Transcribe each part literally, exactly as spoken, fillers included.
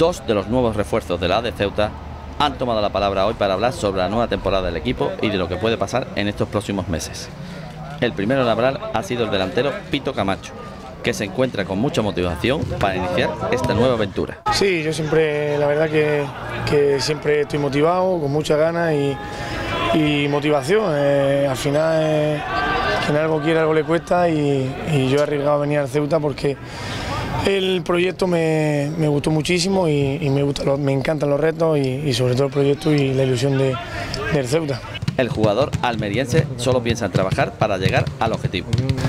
Dos de los nuevos refuerzos de la A de Ceuta han tomado la palabra hoy para hablar sobre la nueva temporada del equipo y de lo que puede pasar en estos próximos meses. El primero en hablar ha sido el delantero Pito Camacho, que se encuentra con mucha motivación para iniciar esta nueva aventura. Sí, yo siempre, la verdad que, que siempre estoy motivado, con muchas ganas y, y motivación. Eh, al final, eh, quien algo quiere, algo le cuesta y, y yo he arriesgado a venir al Ceuta porque el proyecto me, me gustó muchísimo y, y me, gusta, me encantan los retos y, y sobre todo el proyecto y la ilusión de, del Ceuta. El jugador almeriense solo piensa en trabajar para llegar al objetivo.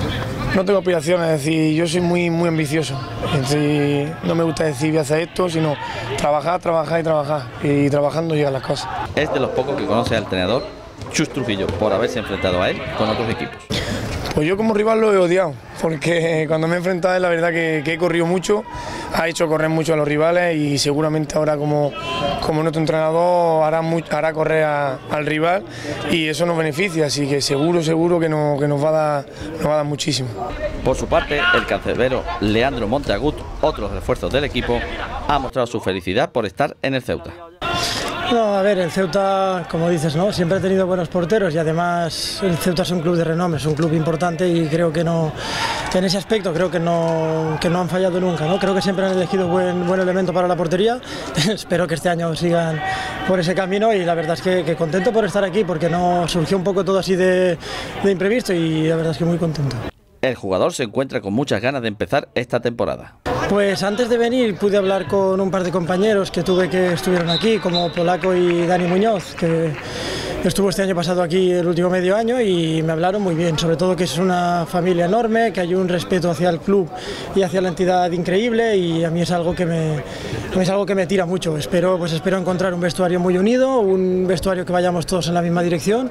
No tengo aspiraciones, es decir, yo soy muy, muy ambicioso. Es decir, no me gusta decir voy a hacer esto, sino trabajar, trabajar y trabajar. Y trabajando llegan las cosas. Es de los pocos que conoce al entrenador Chus Trujillo por haberse enfrentado a él con otros equipos. Pues yo como rival lo he odiado, porque cuando me he enfrentado a él la verdad que, que he corrido mucho, ha hecho correr mucho a los rivales y seguramente ahora como, como nuestro entrenador hará, muy, hará correr a, al rival y eso nos beneficia, así que seguro, seguro que, no, que nos, va a dar, nos va a dar muchísimo. Por su parte, el cancerbero Leandro Monteagut, otro de los refuerzos del equipo, ha mostrado su felicidad por estar en el Ceuta. No, a ver, el Ceuta, como dices, ¿no? Siempre ha tenido buenos porteros y además el Ceuta es un club de renombre, es un club importante y creo que no, que en ese aspecto creo que no, que no han fallado nunca, ¿no? Creo que siempre han elegido buen, buen elemento para la portería. Espero que este año sigan por ese camino y la verdad es que, que contento por estar aquí porque no surgió un poco todo así de, de imprevisto y la verdad es que muy contento. El jugador se encuentra con muchas ganas de empezar esta temporada. Pues antes de venir pude hablar con un par de compañeros que tuve que estuvieron aquí, como Polaco y Dani Muñoz, que estuvo este año pasado aquí el último medio año y me hablaron muy bien, sobre todo que es una familia enorme, que hay un respeto hacia el club y hacia la entidad increíble y a mí es algo que me, es algo que me tira mucho. Espero, pues espero encontrar un vestuario muy unido, un vestuario que vayamos todos en la misma dirección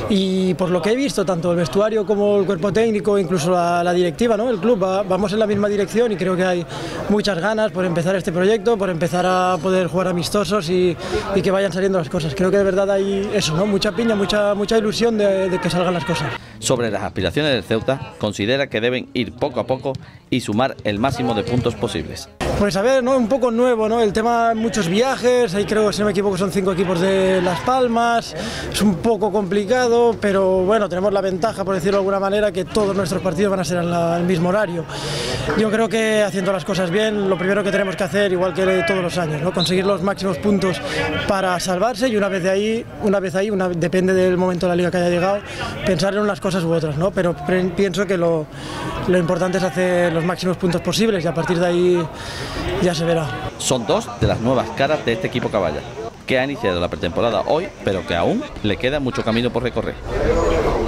y por lo que he visto, tanto el vestuario como el cuerpo técnico, incluso la, la directiva, ¿no? El club, va, vamos en la misma dirección y creo que hay muchas ganas por empezar este proyecto, por empezar a poder jugar amistosos y, y que vayan saliendo las cosas. Creo que de verdad hay eso, ¿no? Mucha piña, mucha, mucha ilusión de, de que salgan las cosas. Sobre las aspiraciones del Ceuta, considera que deben ir poco a poco y sumar el máximo de puntos posibles. Pues a ver, ¿no? Un poco nuevo, ¿no? El tema, muchos viajes, ahí creo, si no me equivoco, son cinco equipos de Las Palmas, es un poco complicado, pero bueno, tenemos la ventaja, por decirlo de alguna manera, que todos nuestros partidos van a ser al mismo horario. Yo creo que haciendo las cosas bien, lo primero que tenemos que hacer, igual que todos los años, ¿no? Conseguir los máximos puntos para salvarse y una vez de ahí, una vez ahí, una, depende del momento de la liga que haya llegado, pensar en unas cosas u otras, ¿no? Pero pienso que lo, lo importante es hacer los máximos puntos posibles y a partir de ahí ya se verá. Son dos de las nuevas caras de este equipo caballa, que ha iniciado la pretemporada hoy, pero que aún le queda mucho camino por recorrer.